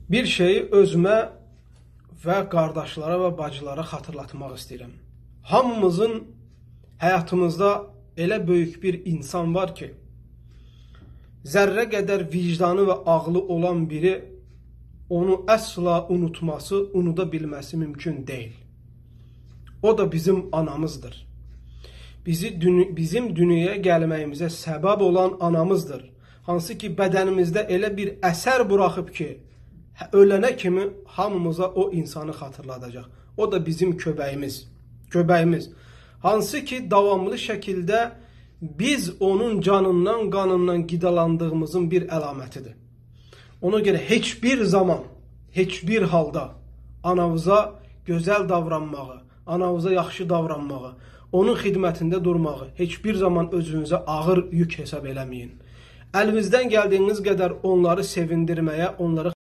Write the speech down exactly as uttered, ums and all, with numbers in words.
Bir şeyi özümə və qardaşlara və bacılara xatırlatmaq istəyirəm. Hamımızın həyatımızda elə böyük bir insan var ki, zərrə qədər vicdanı və ağlı olan biri onu əsla unutması, unuda bilməsi mümkün deyil. O da bizim anamızdır. Bizi, bizim dünyaya gəlməyimizə səbəb olan anamızdır. Hansı ki, bədənimizdə elə bir əsər buraxıb ki, ölənə kimi hamımıza o insanı xatırladacaq. O da bizim köbəyimiz. Köbəyimiz. Hansı ki, davamlı şəkildə biz onun canından, qanından qidalandığımızın bir əlamətidir. Ona görə heç bir zaman, heç bir halda anamıza gözəl davranmağı, anamıza yaxşı davranmağı, onun xidmətində durmağı heç bir zaman özünüzə ağır yük hesab eləməyin. Əlinizdən gəldiyiniz qədər onları sevindirməyə, onları